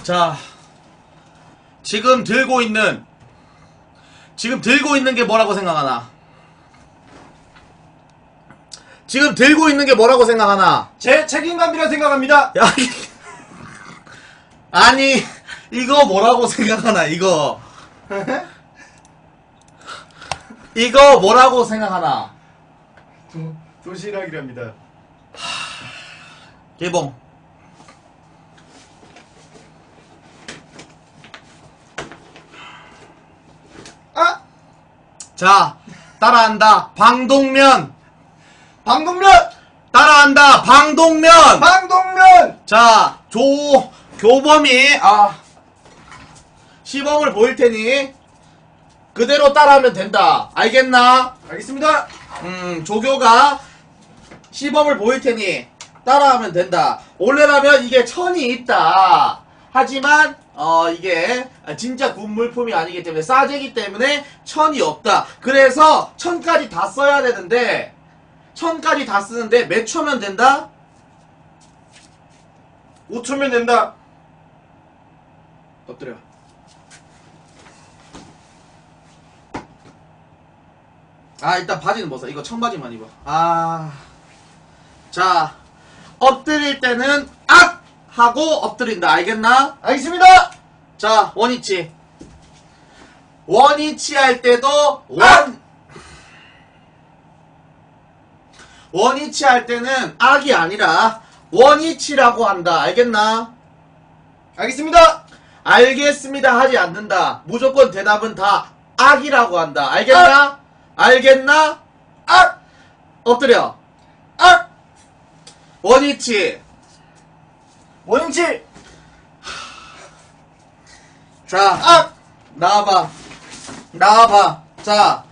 자, 지금 들고 있는 게 뭐라고 생각하나? 지금 들고 있는 게 뭐라고 생각하나? 제 책임감이라 생각합니다. 야, 아니, 이거 뭐라고 생각하나, 이거. 이거 뭐라고 생각하나? 도시락이랍니다. 개봉. 아! 자, 따라한다. 방독면. 방독면! 따라한다. 방독면. 방독면! 자, 교범이, 시범을 보일 테니, 그대로 따라하면 된다. 알겠나? 알겠습니다. 조교가 시범을 보일 테니, 따라하면 된다. 원래라면 이게 천이 있다. 하지만, 이게 진짜 군물품이 아니기 때문에, 싸제기 때문에 천이 없다. 그래서 천까지 다 써야 되는데, 천까지 다 쓰는데 몇 초면 된다? 5초면 된다. 엎드려. 일단 바지는 벗어. 이거 청바지만 입어. 자, 엎드릴 때는 악! 하고 엎드린다. 알겠나? 알겠습니다. 자, 원위치. 원위치 할 때도 원위치 할 때는 악이 아니라 원위치라고 한다. 알겠나? 알겠습니다. 알겠습니다 하지 않는다. 무조건 대답은 다 악이라고 한다. 알겠나? 알겠나? 악! 엎드려. 악! 원위치. 원위치! 자, 악! 나와봐. 나와봐. 자,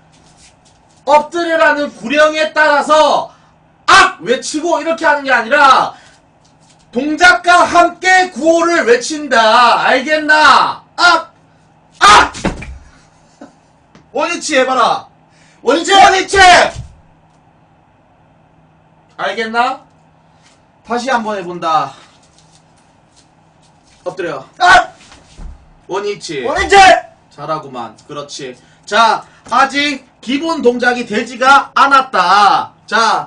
엎드리라는 구령에 따라서 악! 외치고 이렇게 하는 게 아니라 동작과 함께 구호를 외친다. 알겠나? 악! 악! 원위치 해봐라. 원위치! 원위치! 알겠나? 다시 한번 해본다. 엎드려. 악! 원위치. 원위치! 잘하구만. 그렇지. 자, 아직 기본 동작이 되지가 않았다. 자,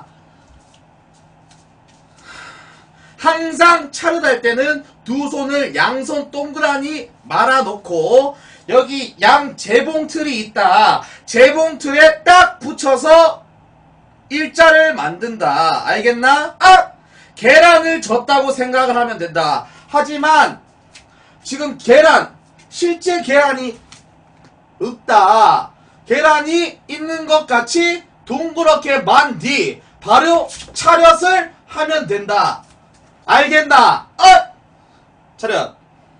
항상 차렷할 때는 두 손을 양손 동그라니 말아놓고 여기 양 재봉틀이 있다. 재봉틀에 딱 붙여서 일자를 만든다. 알겠나? 계란을 줬다고 생각을 하면 된다. 하지만 지금 실제 계란이 없다. 계란이 있는 것 같이 둥그렇게 만 뒤 바로 차렷을 하면 된다. 알겠나? 차렷.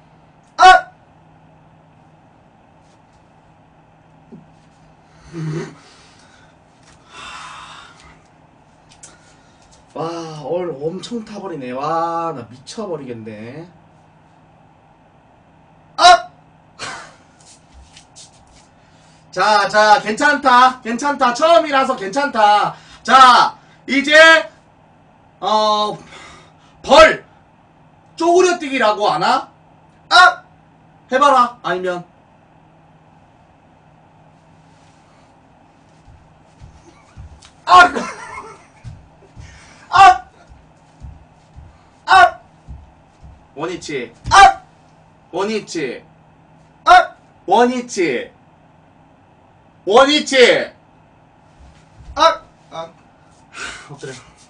와, 오늘 엄청 타버리네. 와, 나 미쳐버리겠네. 자, 괜찮다. 괜찮다. 처음이라서 괜찮다. 자, 이제, 벌. 쪼그려뛰기라고 하나? 해봐라. 아니면. 원위치. 원위치. 원위치. 원위치. 엎드려.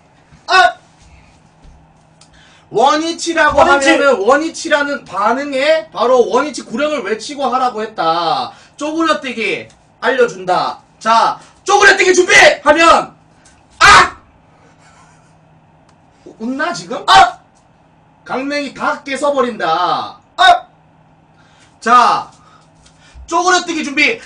원위치라고 원위치. 하면은 원위치라는 반응에 바로 원위치 구령을 외치고 하라고 했다. 쪼그려뛰기 알려준다. 자, 쪼그려뛰기 준비! 하면 웃나 지금? 강냉이 다 깨서버린다. 자, 쪼그려뛰기 준비.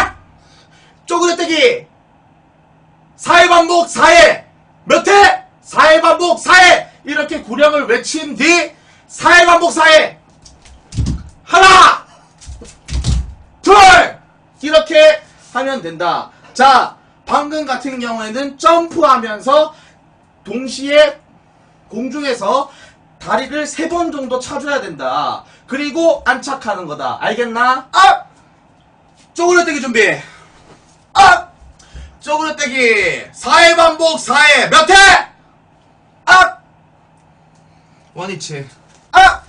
쪼그려뛰기 4회 반복 4회 몇 회? 4회 반복 4회 이렇게 구령을 외친 뒤 4회 반복 4회 하나 둘 이렇게 하면 된다. 자, 방금 같은 경우에는 점프하면서 동시에 공중에서 다리를 3번 정도 차줘야 된다. 그리고 안착하는 거다. 알겠나? 아! 쪼그려뜨기 준비. 아! 쪼그려뜨기 4회 반복 4회 몇 회? 아! 원위치. 아!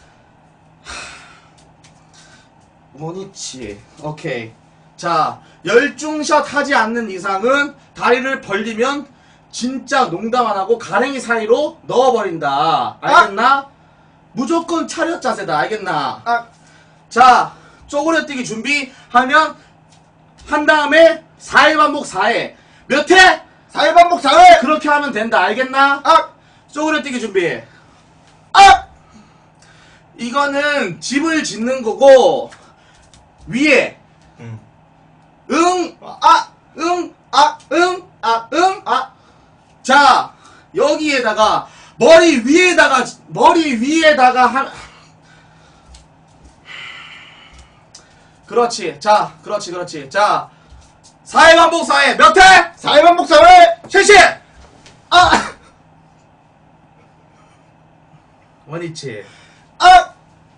원위치. 오케이. 자, 열중샷 하지 않는 이상은 다리를 벌리면 진짜 농담 안 하고 가랭이 사이로 넣어버린다. 알겠나? 무조건 차렷 자세다. 알겠나? 아! 자, 쪼그려뜨기 준비하면 한 다음에 4회 반복 4회 몇 회? 4회 반복 4회! 그렇게 하면 된다. 알겠나? 아! 쪼그려뜨기 준비. 아! 이거는 집을 짓는 거고 위에 응, 아! 응, 아! 응, 아! 응. 아! 자, 여기에다가 머리 위에다가 한 그렇지. 자, 그렇지. 자, 4회 반복 4회 몇 회? 4회 반복 4회! 실시. 아! 원위치. 아!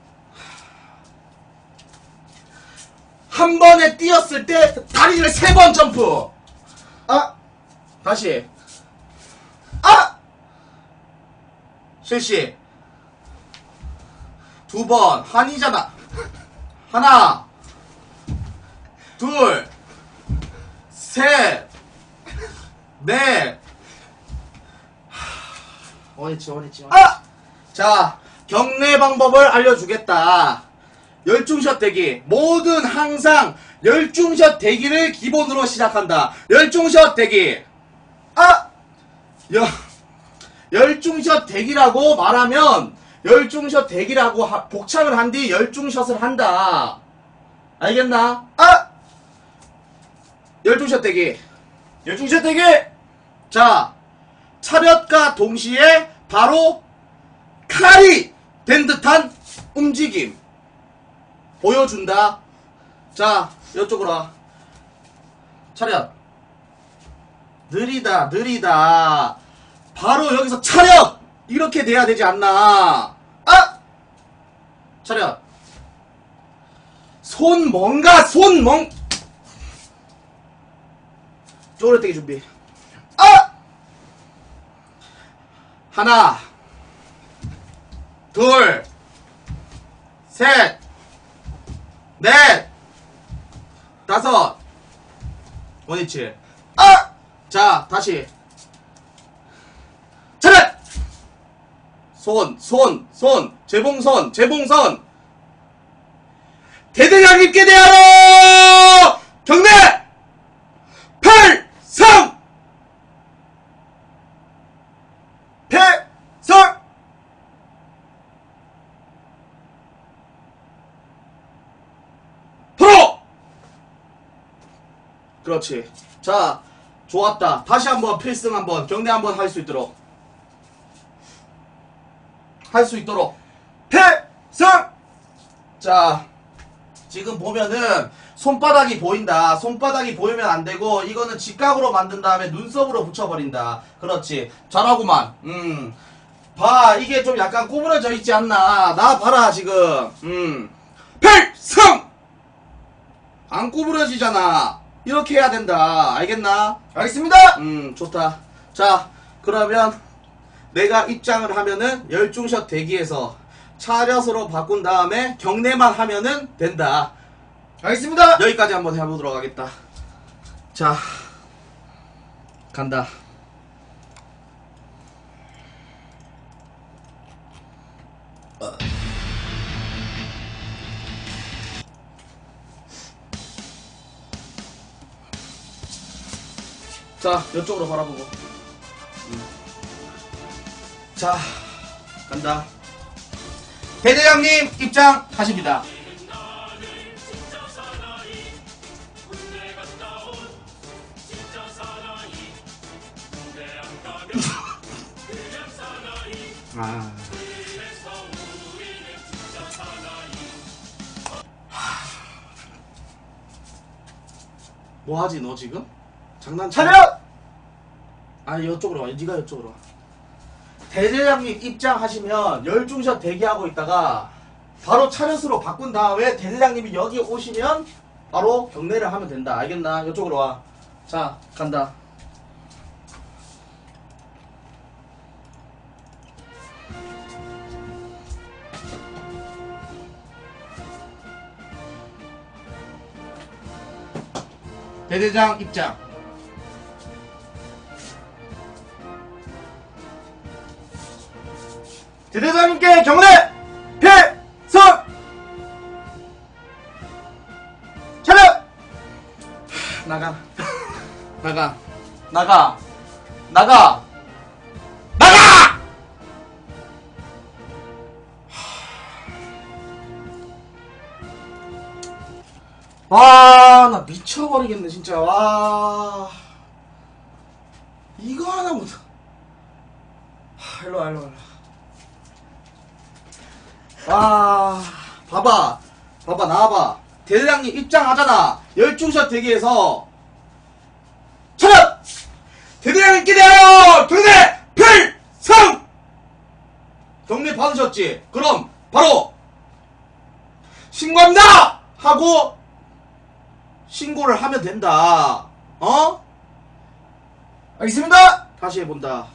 한 번에 뛰었을 때 다리를 3번 점프. 아! 다시. 아! 실시. 2번. 한이잖아. 하나. 둘. 셋. 넷. 원위치. 아! 자, 경례 방법을 알려주겠다. 열중샷 대기. 뭐든 항상 열중샷 대기를 기본으로 시작한다. 열중샷 대기. 아! 열중샷 대기라고 말하면 열중샷 대기라고 복창을 한 뒤 열중샷을 한다. 알겠나? 아! 열중샷 대기. 열중샷 대기! 자, 차렷과 동시에 바로 칼이 된 듯한 움직임 보여준다. 자, 이쪽으로 와. 차렷. 느리다. 바로 여기서 차렷! 이렇게 돼야 되지 않나. 아! 차렷. 쪼그려뜨기 준비. 아! 하나, 둘, 셋, 넷, 다섯. 원위치. 아! 자, 다시. 차렷! 재봉선. 대대장님께 대하여 경례! 필승! 필승! 프로! 그렇지. 자, 좋았다. 다시 한번 필승 한번 경례 한번 할 수 있도록. 필승! 자, 지금 보면은 손바닥이 보인다. 손바닥이 보이면 안 되고 이거는 직각으로 만든 다음에 눈썹으로 붙여버린다. 그렇지. 잘하구만. 봐, 이게 좀 약간 구부러져 있지 않나. 나 봐라 지금. 필승! 안 구부러지잖아. 이렇게 해야 된다. 알겠나? 알겠습니다! 좋다. 자, 그러면 내가 입장을 하면은 열중샷 대기에서 차렷으로 바꾼 다음에 경례만 하면은 된다. 알겠습니다! 여기까지 한번 해보도록 하겠다. 자, 간다. 자, 이쪽으로 바라보고. 자, 간다. 대대장님 입장 하십니다. 아. 뭐하지 너 지금? 장난쳐? 차렷! 아니 이쪽으로 와. 네가 이쪽으로 와. 대대장님 입장하시면 열중샷 대기하고 있다가 바로 차렷으로 바꾼 다음에 대대장님이 여기 오시면 바로 경례를 하면 된다. 알겠나? 이쪽으로 와. 자, 간다. 대대장 입장. 대대장님께 경례 필승. 차렷. 나가. 나가. 나가. 나가. 나가! 와, 나 미쳐버리겠네, 진짜. 와. 이거 하나 못. 일로와, 일로와, 일로와. 와, 봐봐. 봐봐, 나와봐. 대대장님 입장하잖아. 열중샷 대기에서. 차렷! 대대장님께 대하여 경례 필승! 경례 받으셨지? 그럼 바로 신고합니다! 하고 신고를 하면 된다. 어? 알겠습니다. 다시 해본다.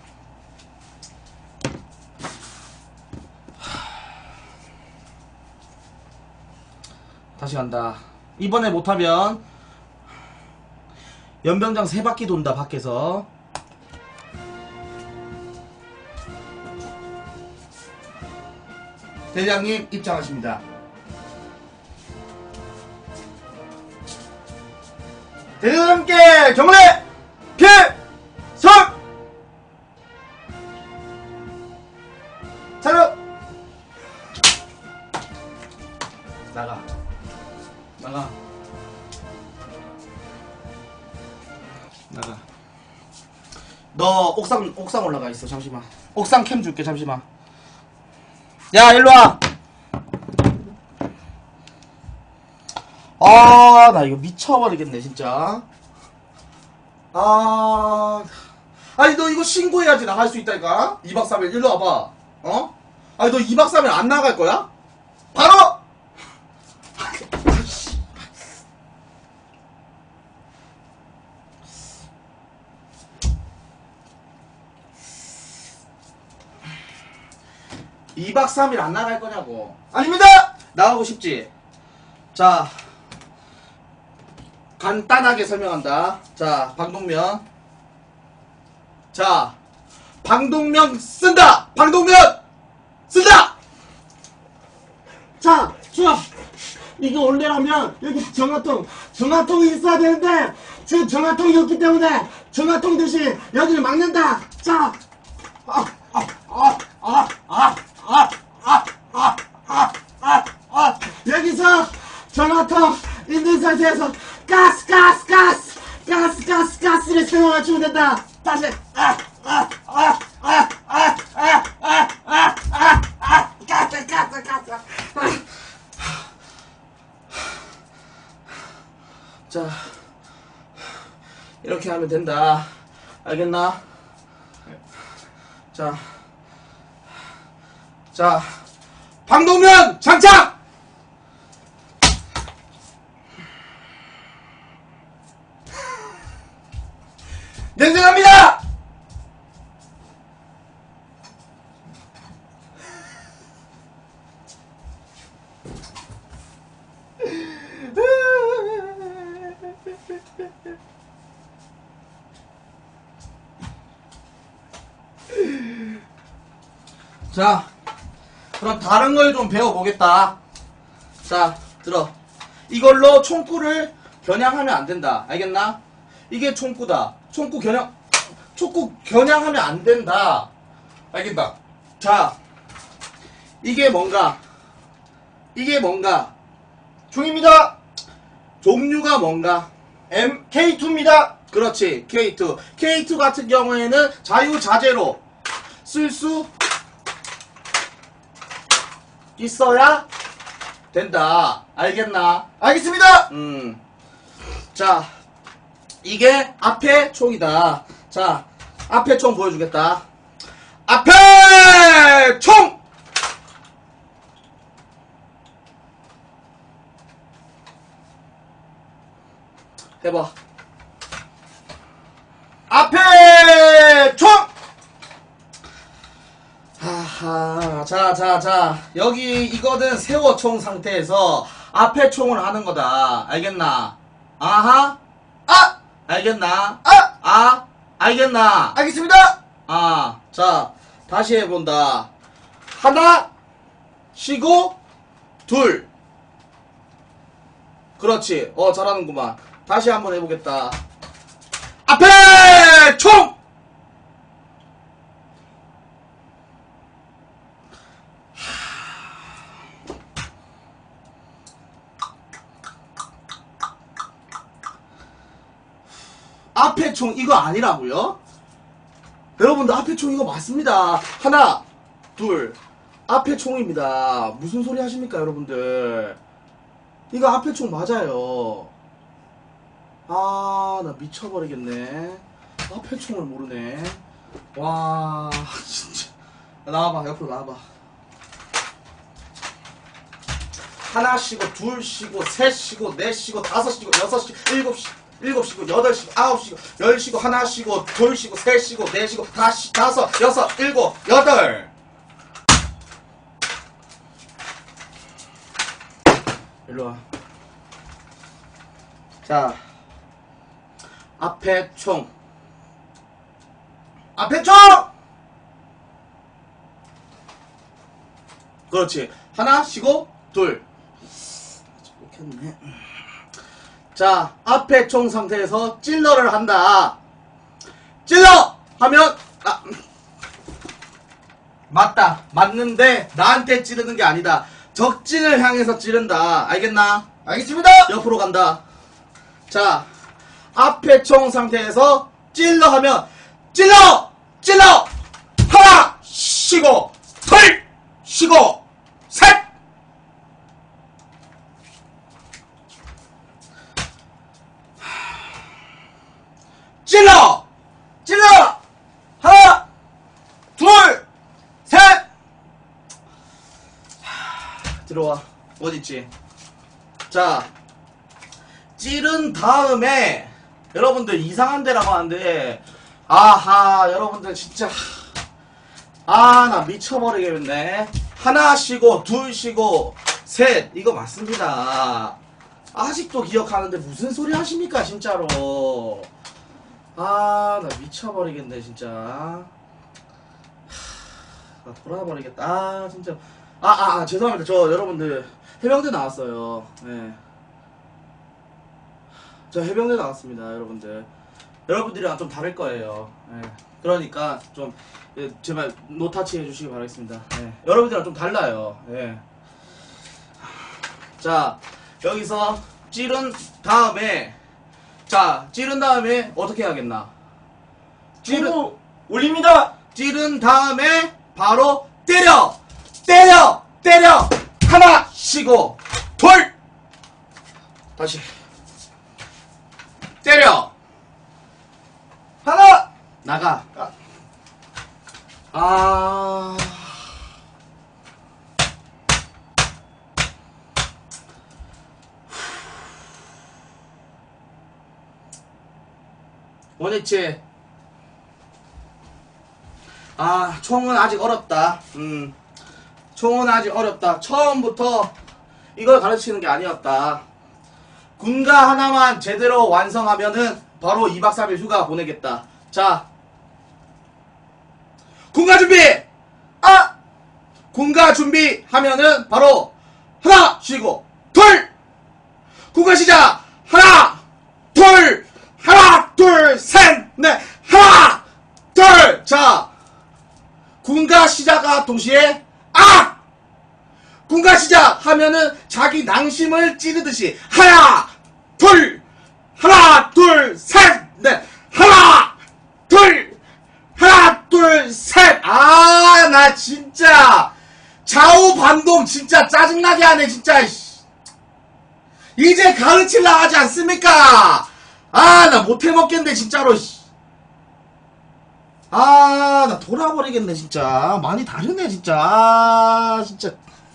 다시 간다. 이번에 못하면 연병장 3바퀴 돈다. 밖에서. 대장님 입장하십니다. 대대장님께 경례 필승. 차렷. 나가. 나가. 나가. 너 옥상 올라가 있어. 잠시만. 옥상 캠 줄게. 잠시만. 야, 일로 와. 아, 나 이거 미쳐버리겠네, 진짜. 아, 아니, 너 이거 신고해야지 나갈 수 있다니까? 2박 3일, 일로 와봐. 어? 아니, 너 2박 3일 안 나갈 거야? 바로! 이 2박 3일 안 나갈 거냐고. 아닙니다. 나가고 싶지? 자, 간단하게 설명한다. 자, 방독면. 자, 방독면 쓴다! 방독면! 쓴다! 자, 주아, 이게 원래라면 여기 정화통이 있어야 되는데 지금 정화통이 없기 때문에 정화통 대신 여기를 막는다. 자, 여기서 정화통 있는 상태에서 가스를 세워 주면 된다. 다시, 가스. 자, 이렇게 하면 된다. 알겠나? 자, 방독면 장착! 냉정합니다. 자, 그럼 다른 걸 좀 배워보겠다. 자, 들어. 이걸로 총구를 겨냥하면 안 된다. 알겠나? 이게 총구다. 총구 겨냥하면 안 된다. 알겠다. 자, 이게 뭔가? 종입니다. 종류가 뭔가? MK2입니다. 그렇지. K2. K2 같은 경우에는 자유자재로 쓸 수 있어야 된다. 알겠나? 알겠습니다. 자, 이게 앞에 총이다. 자, 앞에 총 보여주겠다. 앞에 총! 해봐. 앞에 총! 하하, 자. 여기 이거는 세워총 상태에서 앞에 총을 하는 거다. 알겠나? 아하? 아! 알겠나? 아! 아? 알겠나? 알겠습니다! 아, 자, 다시 해본다. 하나, 쉬고, 둘. 그렇지. 잘하는구만. 다시 한번 해보겠다. 앞에 총! 앞에 총 이거 아니라고요? 여러분들 앞에 총 이거 맞습니다. 하나, 둘, 앞에 총입니다. 무슨 소리 하십니까, 여러분들? 이거 앞에 총 맞아요. 아, 나 미쳐버리겠네. 앞에 총을 모르네. 와, 진짜. 나와봐, 옆으로 나와봐. 하나 쉬고, 둘 쉬고, 셋 쉬고, 넷 쉬고, 다섯 쉬고, 여섯 쉬고, 일곱 쉬고, 여덟 쉬고, 아홉 쉬고, 열 쉬고, 하나 쉬고, 둘 쉬고, 셋 쉬고, 넷 쉬고, 다섯, 여섯, 일곱, 여덟. 일로와. 자, 앞에 총. 앞에 총! 그렇지. 하나 쉬고, 둘. 네. 자, 앞에 총 상태에서 찔러를 한다. 찔러! 하면, 맞다. 맞는데, 나한테 찌르는 게 아니다. 적진을 향해서 찌른다. 알겠나? 알겠습니다! 옆으로 간다. 자, 앞에 총 상태에서 찔러 하면, 찔러! 하나! 쉬고, 둘! 쉬고, 셋! 찔러! 하나! 둘! 셋! 들어와. 어딨지? 자, 찌른 다음에 여러분들 이상한 데라고 하는데, 아하, 여러분들 진짜, 나 미쳐버리겠네. 하나 쉬고, 둘 쉬고, 셋. 이거 맞습니다. 아직도 기억하는데 무슨 소리 하십니까, 진짜로. 나 미쳐버리겠네, 진짜. 나 돌아버리겠다. 진짜. 죄송합니다. 저 여러분들 해병대 나왔어요. 네. 저 해병대 나왔습니다, 여러분들. 여러분들이랑 좀 다를 거예요. 네. 그러니까 좀 제발 노타치 해주시기 바라겠습니다. 네. 여러분들이랑 좀 달라요. 네. 자, 여기서 찌른 다음에, 어떻게 해야겠나? 총 올립니다! 찌른 다음에 바로 때려! 하나 쉬고, 둘! 다시 때려! 하나! 나가. 원위치. 총은 아직 어렵다. 총은 아직 어렵다. 처음부터 이걸 가르치는 게 아니었다. 군가 하나만 제대로 완성하면은 바로 2박 3일 휴가 보내겠다. 자, 군가 준비! 군가 준비하면은 바로 하나 쉬고 둘! 군가 시작! 하나 둘 셋 넷 하나 둘! 자, 군가 시작과 동시에 군가 시작하면은 자기 낭심을 찌르듯이 하나 둘 셋 넷 하나 둘 셋. 나 진짜 좌우 반동 진짜 짜증나게 하네 진짜. 이제 가르칠라 하지 않습니까? 나 못해먹겠네 진짜로. 아, 나 돌아버리겠네, 진짜. 많이 다르네, 진짜. 아, 진짜.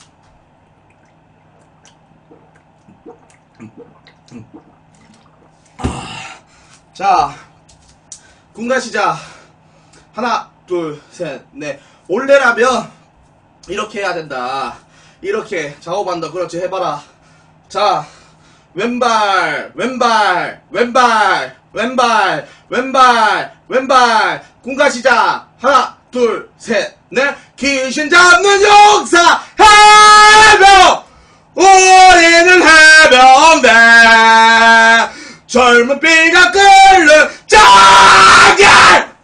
자, 군가 시작. 하나, 둘, 셋, 넷. 올레라면 이렇게 해야 된다. 이렇게 작업한다. 그렇지, 해봐라. 자, 왼발, 왼발, 왼발, 왼발, 왼발, 왼발. 군가 시작. 하나, 둘, 셋, 넷. 귀신 잡는 용사 해병. 우리는 해병대. 젊은 피가 끓는 장렬.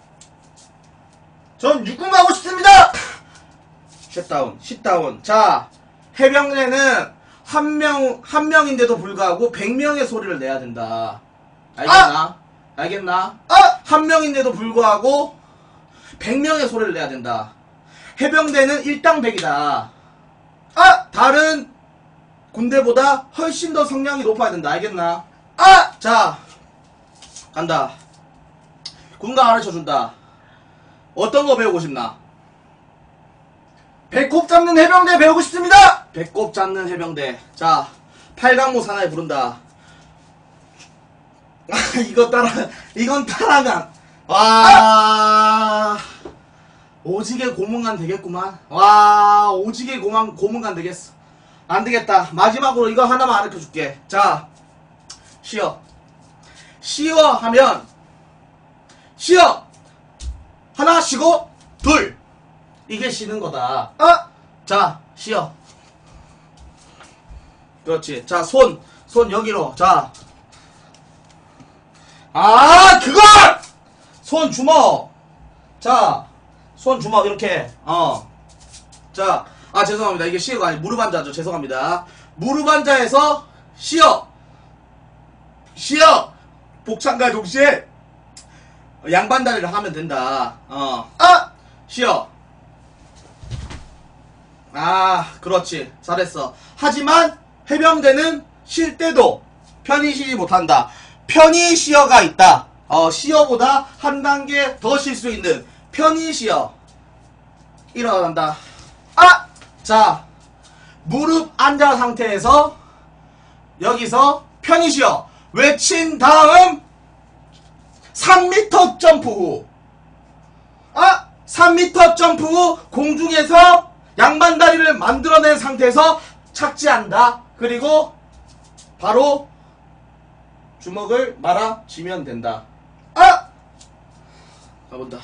전 육군 가고 싶습니다. 쉣다운, 싯다운. 자, 해병대는 한 명인데도 불구하고 100명의 소리를 내야 된다. 알겠나? 알겠나? 한 명인데도 불구하고 100명의 소리를 내야 된다. 해병대는 일당백이다. 다른 군대보다 훨씬 더 성량이 높아야 된다. 알겠나? 자, 간다. 군가 가르쳐준다. 어떤 거 배우고 싶나? 배꼽 잡는 해병대 배우고 싶습니다. 배꼽 잡는 해병대. 자, 팔강모 사나이 부른다. 이건 따라면. 와, 오지게 고문관 되겠구만. 와, 오지게 고문관 되겠어. 안 되겠다. 마지막으로 이거 하나만 가르쳐 줄게. 자, 쉬어. 쉬어 하면, 쉬어! 하나 쉬고, 둘! 이게 쉬는 거다. 자, 쉬어. 그렇지. 자, 손 여기로. 자. 아, 그걸! 손 주먹. 자, 손 주먹, 이렇게. 자, 죄송합니다. 이게 쉬어가 아니고 무릎 앉아죠. 죄송합니다. 무릎 앉아에서 쉬어. 쉬어. 복창과 동시에 양반다리를 하면 된다. 쉬어. 그렇지. 잘했어. 하지만 해병대는 쉴 때도 편히 쉬지 못한다. 편히 쉬어가 있다. 쉬어보다 한 단계 더 쉴 수 있는 편히 쉬어. 일어난다. 자, 무릎 앉아 상태에서 여기서 편히 쉬어. 외친 다음 3m 점프 후. 3m 점프 후 공중에서 양반다리를 만들어낸 상태에서 착지한다. 그리고 바로 주먹을 말아쥐면 된다. 가본다.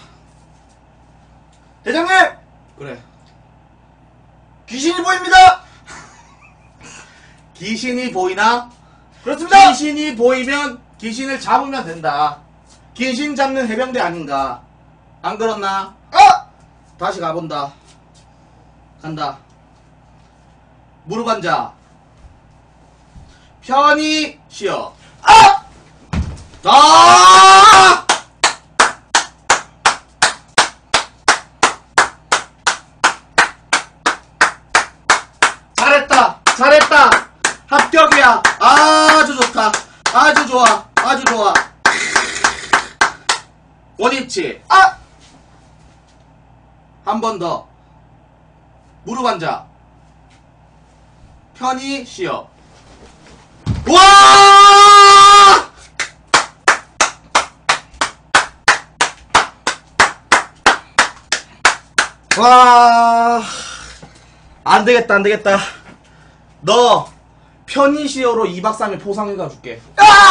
대장님, 그래. 귀신이 보입니다. 귀신이 보이나? 그렇습니다. 귀신이 보이면 귀신을 잡으면 된다. 귀신 잡는 해병대 아닌가? 안 그렇나? 다시 가본다. 간다. 무릎 앉아. 편히 쉬어. 잘했다. 잘했다. 합격이야. 아주 좋다. 아주 좋아. 아주 좋아. 원위치. 한 번 더. 무릎 앉아. 편히 쉬어. 와! 와! 안 되겠다, 안 되겠다. 너 편히 쉬어로 2박 3일 포상해가 줄게.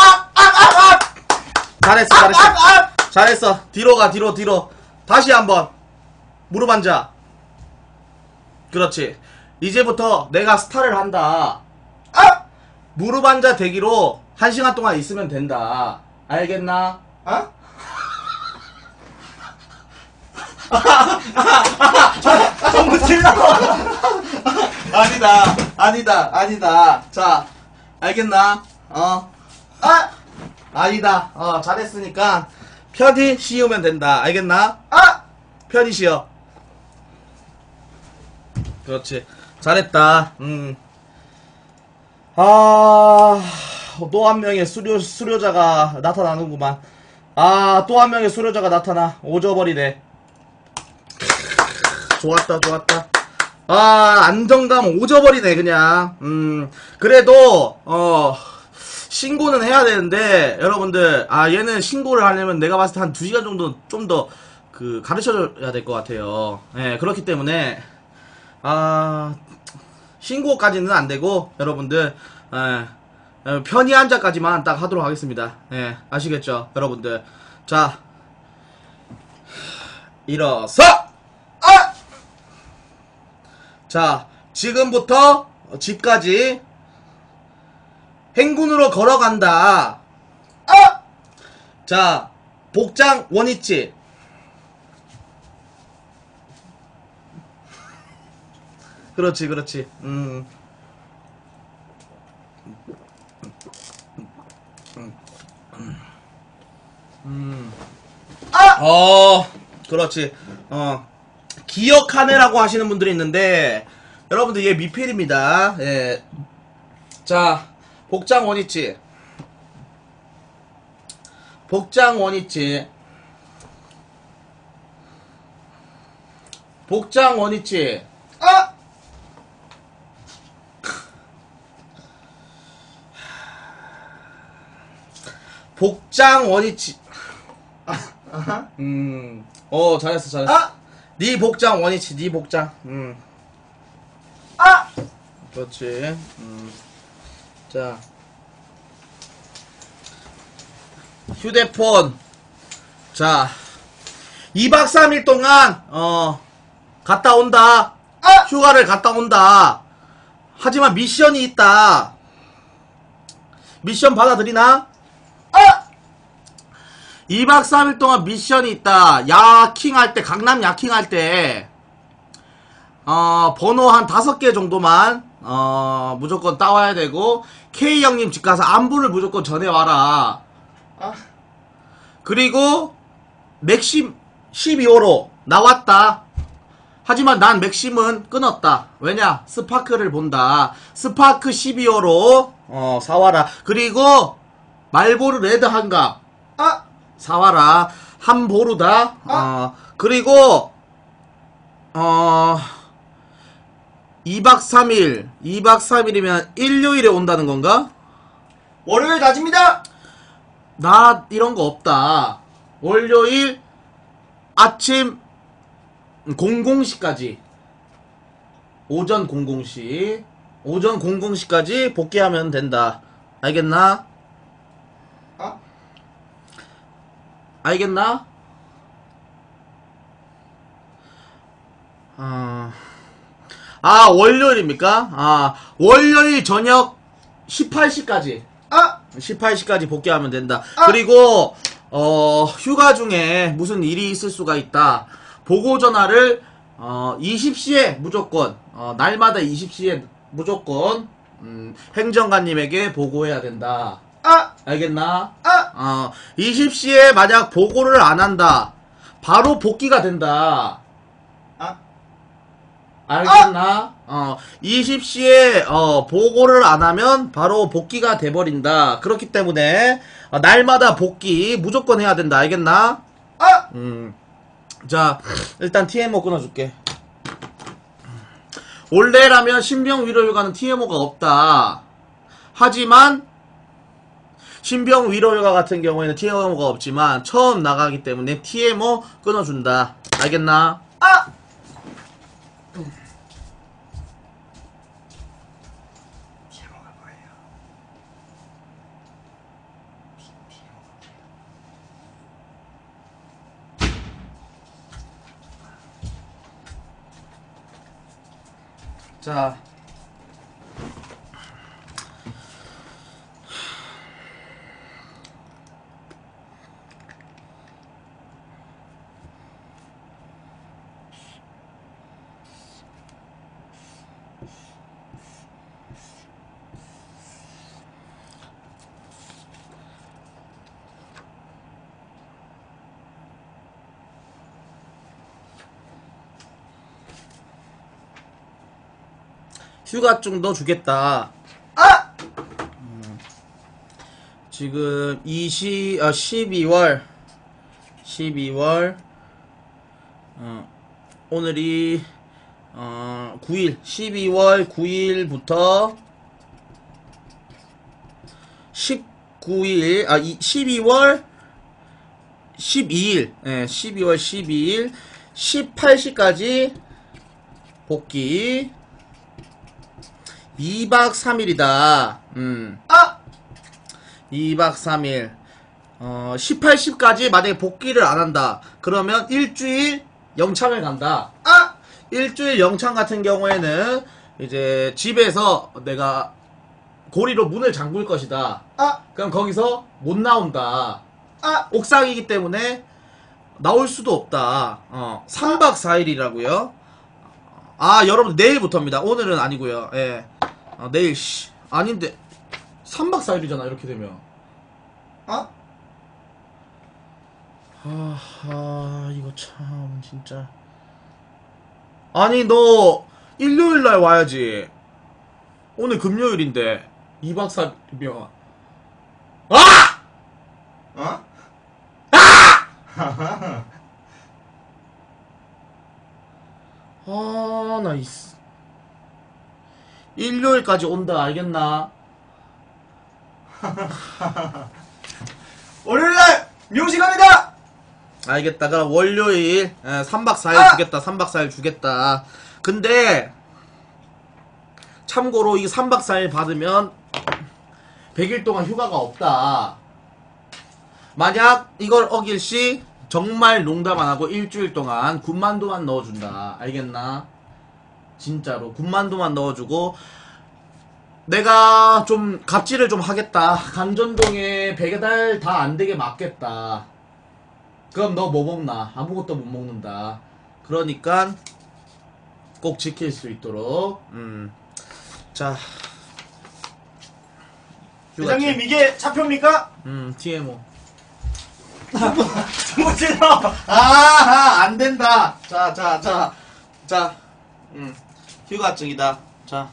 잘했어, 잘했어. 잘했어. 뒤로 가, 뒤로. 다시 한번. 무릎 앉아. 그렇지. 이제부터 내가 스타를 한다. 무릎 앉아 대기로 1시간 동안 있으면 된다. 알겠나? 전부 찔러. 아니다. 자, 알겠나? 아니다. 잘했으니까 편히 쉬우면 된다. 알겠나? 편히 쉬어. 그렇지. 잘했다. 또 한 명의 수료자가 나타나는구만. 또 한 명의 수료자가 나타나. 오져버리네. 좋았다, 좋았다. 아, 안정감 오져버리네, 그냥. 그래도, 신고는 해야 되는데, 여러분들, 얘는 신고를 하려면 내가 봤을 때 한 2시간 정도 좀 더, 가르쳐줘야 될 것 같아요. 예, 그렇기 때문에, 신고까지는 안 되고, 여러분들, 편의 한자까지만 딱 하도록 하겠습니다. 예, 아시겠죠? 여러분들. 자, 일어서! 자, 지금부터 집까지 행군으로 걸어간다. 자, 복장 원위치. 그렇지, 그렇지. 그렇지. 기억하네라고 하시는 분들이 있는데, 여러분들 얘 미필입니다. 예. 자, 복장 원위치. 복장 원위치. 복장 원위치. 복장 원위치. 잘했어, 잘했어. 네 복장 원위치, 네 복장. 그렇지. 자, 휴대폰. 자, 2박 3일 동안 갔다 온다. 휴가를 갔다 온다. 하지만 미션이 있다. 미션 받아들이나? 2박 3일 동안 미션이 있다. 야킹할 때, 강남 야킹할 때, 번호 한 5개 정도만, 무조건 따와야 되고, K 형님 집 가서 안부를 무조건 전해와라. 그리고, 맥심 12호로 나왔다. 하지만 난 맥심은 끊었다. 왜냐? 스파크를 본다. 스파크 12호로, 사와라. 그리고, 말보르 레드 한갑. 사와라. 한 보루다. 그리고 2박 3일. 2박 3일이면 일요일에 온다는 건가? 월요일 낮입니다. 나 이런 거 없다. 월요일 아침 00시까지. 오전 00시. 오전 00시까지 복귀하면 된다. 알겠나? 알겠나? 월요일입니까? 월요일 저녁 18시까지. 18시까지 복귀하면 된다. 그리고, 휴가 중에 무슨 일이 있을 수가 있다. 보고 전화를, 20시에 무조건, 날마다 20시에 무조건, 행정관님에게 보고해야 된다. 알겠나? 20시에 만약 보고를 안 한다. 바로 복귀가 된다. 알겠나? 20시에, 보고를 안 하면 바로 복귀가 돼버린다. 그렇기 때문에, 날마다 복귀 무조건 해야 된다. 알겠나? 자, 일단 TMO 끊어줄게. 원래라면 신병 위로휴가는 TMO가 없다. 하지만, 신병 위로휴가 같은 경우에는 TMO가 없지만 처음 나가기 때문에 TMO 끊어준다. 알겠나? TMO가 뭐예요? 자, 휴가증도 주겠다. 지금 12월 오늘이 9일 12월 9일부터 19일 12월 12일 12월 12일 18시까지 복귀 2박 3일이다 2박 3일 18, 10까지 만약에 복귀를 안 한다 그러면 일주일 영창을 간다 일주일 영창 같은 경우에는 이제 집에서 내가 고리로 문을 잠글 것이다 그럼 거기서 못 나온다 옥상이기 때문에 나올 수도 없다 3박 4일이라고요 여러분 내일부터입니다 오늘은 아니고요 예. 내일 아닌데 3박 4일이잖아 이렇게 되면 이거 참 진짜 아니 너 일요일날 와야지 오늘 금요일인데 2박 4일이면 나 일요일까지 온다 알겠나? 월요일날 묘시갑니다. 알겠다. 그럼 월요일 3박 4일 주겠다. 3박 4일 주겠다. 근데 참고로 이 3박 4일 받으면 100일 동안 휴가가 없다. 만약 이걸 어길시 정말 농담 안 하고 일주일 동안 군만두만 넣어준다. 알겠나? 진짜로 군만두만 넣어주고 내가 좀 갑질을 좀 하겠다. 강전동에 배달 다 안되게 막겠다. 그럼 너 뭐 먹나? 아무것도 못 먹는다. 그러니까 꼭 지킬 수 있도록 자 회장님 이게 차표입니까? TMO 뭐지요? 안된다. 자 휴가증이다. 자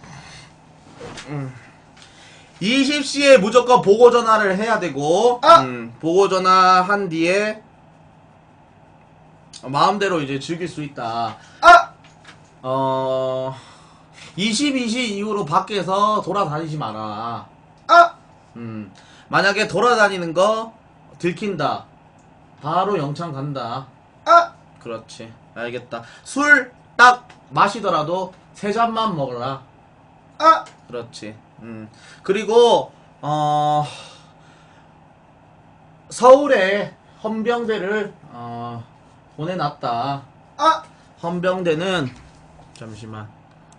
20시에 무조건 보고전화를 해야 되고 보고전화 한 뒤에 마음대로 이제 즐길 수 있다. 22시 이후로 밖에서 돌아다니지 마라. 만약에 돌아다니는 거 들킨다. 바로 영창 간다. 그렇지. 알겠다. 술 딱 마시더라도 3잔만 먹어라. 그렇지. 그리고 서울에 헌병대를 보내놨다. 헌병대는 잠시만.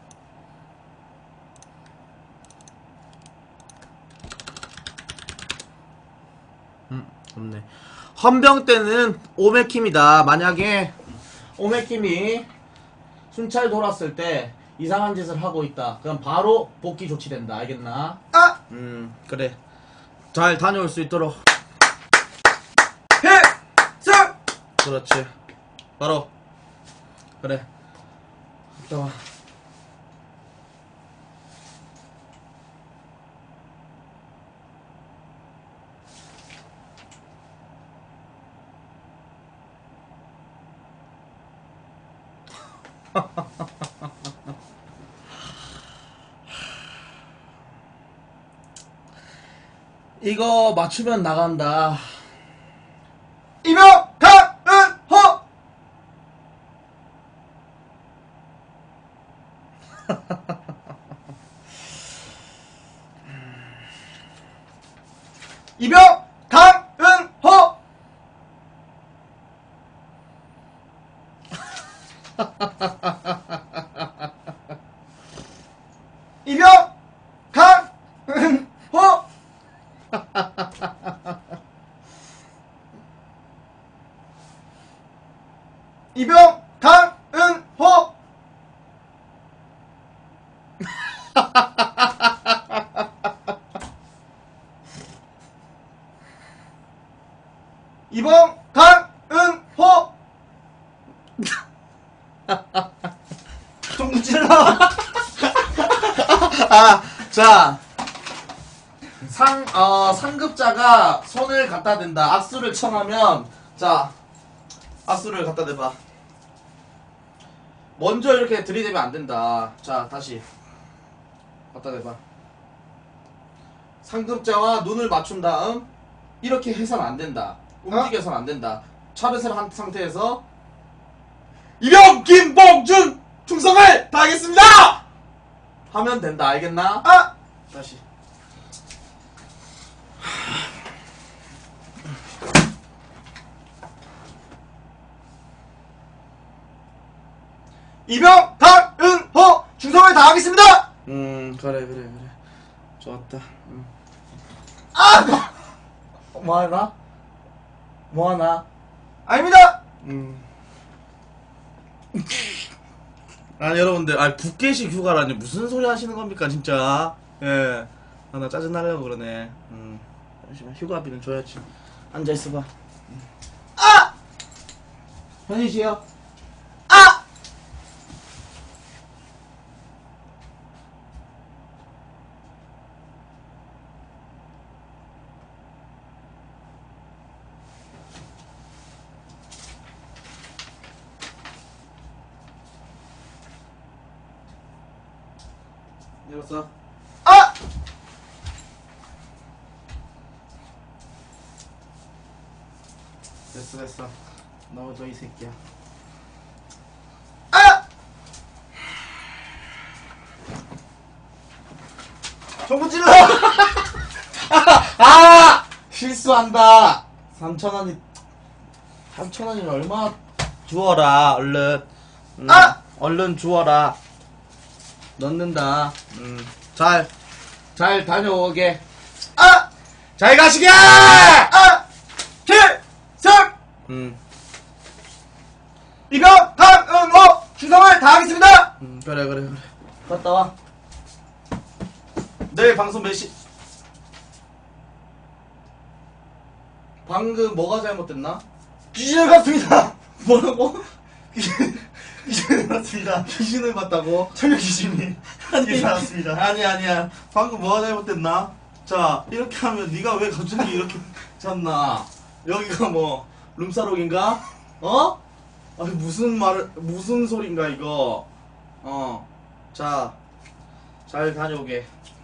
없네. 헌병대는 오메킴이다. 만약에 오메킴이 순찰 돌았을 때 이상한 짓을 하고 있다. 그럼 바로 복귀 조치된다. 알겠나? 그래. 잘 다녀올 수 있도록. 필승! 그렇지. 바로. 그래. 갔다 와. 이거 맞추면 나간다. 이명 강은호 이명 강은호 이명 강은호 이병 강은호 이병 강은호 좀 질러 자. 상급자가 손을 갖다 댄다. 악수를 청하면, 자, 악수를 갖다 대봐. 먼저 이렇게 들이대면 안 된다. 자, 다시 갖다 대봐. 상급자와 눈을 맞춘 다음 이렇게 해서는 안 된다. 움직여서는 안 된다. 차렷을 한 상태에서 이병 김봉준 충성을 다하겠습니다! 하면 된다. 알겠나? 아! 다시. 이병 강은호 충성을 다하겠습니다. 그래. 좋았다. 아! 뭐하나? 뭐하나? 아닙니다. 아니 여러분들, 국계식 휴가라니 무슨 소리 하시는 겁니까 진짜? 예. 나 짜증나려고 그러네. 잠시만, 휴가비는 줘야지. 앉아 있어봐. 아! 편히 쉬어. 아! 일어서. 아! 됐어. 넣어줘 이 새끼야. 아! 정부 찔러! 실수한다. 3,000원이 3,000원이면 얼마 주워라. 얼른. 아! 얼른 주워라. 넣는다. 잘 다녀오게. 아! 잘 가시게. 아! 필승! 이병 강은호 충성을 다하겠습니다. 그래. 갔다 와. 내일 방송 몇 시? 방금 뭐가 잘못됐나? 귀신을 봤습니다. 뭐라고? 귀신을 봤습니다. 귀신을 봤다고? 천녀 귀신이 나왔습니다. 아니야. 방금 뭐가 잘못됐나? 자, 이렇게 하면 네가 왜 갑자기 이렇게 잤나? 여기가 뭐 룸사롱인가? 어? 아니 무슨 소린가 이거? 자, 잘 다녀오게.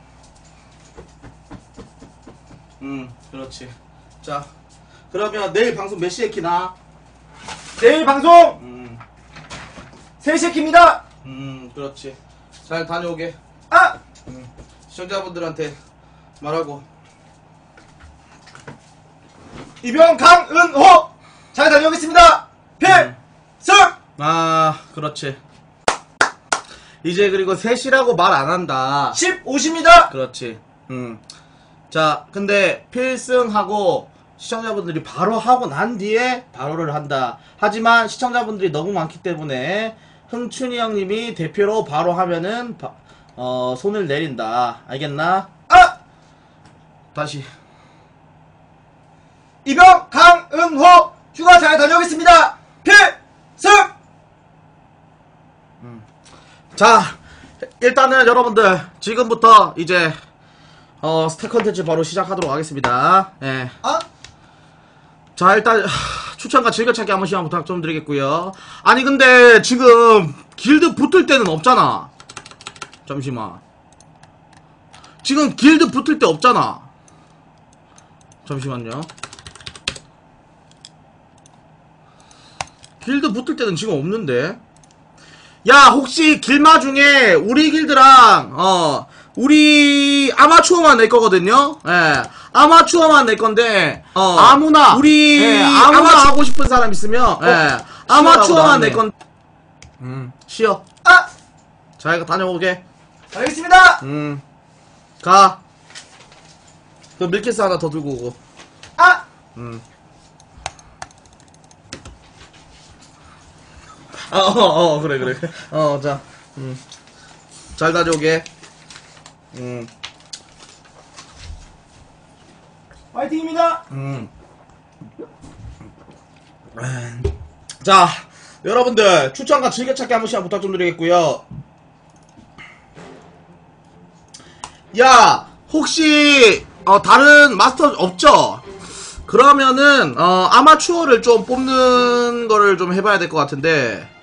그렇지. 자, 그러면 내일 방송 몇 시에 키나? 내일 방송 3시에 킵니다. 그렇지. 잘 다녀오게. 아! 시청자분들한테 말하고. 이병 강은호 잘 다녀오겠습니다. 필승! 그렇지. 이제 그리고 3시라고 말 안 한다. 15시입니다. 그렇지. 자, 근데 필승하고 시청자분들이 바로 하고 난 뒤에 바로를 한다. 하지만 시청자분들이 너무 많기 때문에 흥춘이 형님이 대표로 바로 하면은 손을 내린다. 알겠나? 아! 다시. 이병 강은호 휴가 잘 다녀오겠습니다. 필승! 자, 일단은 여러분들 지금부터 이제 스택 컨텐츠 바로 시작하도록 하겠습니다. 예. 아? 자, 일단 추천과 즐겨찾기 한 번씩 부탁 좀 드리겠고요. 아니 근데 지금 길드 붙을 때는 없잖아. 잠시만. 지금 길드 붙을 때 없잖아. 잠시만요. 길드 붙을 때는 지금 없는데. 야, 혹시 길마 중에 우리 길드랑 우리 아마추어만 낼 거거든요. 예. 아마추어만 낼 건데 아무나 우리 아무나 하고 싶은 사람 있으면 예. 아마추어만 낼 건. 쉬어. 아! 자, 이거 다녀오게. 알겠습니다. 가. 그 밀키스 하나 더 들고 오고. 아! 그래. 자. 잘 다녀오게. 화이팅입니다. 자, 여러분들 추천과 즐겨찾기 한 번씩 부탁 좀 드리겠고요. 야, 혹시 다른 마스터 없죠? 그러면은 아마추어를 좀 뽑는 거를 좀 해봐야 될 것 같은데.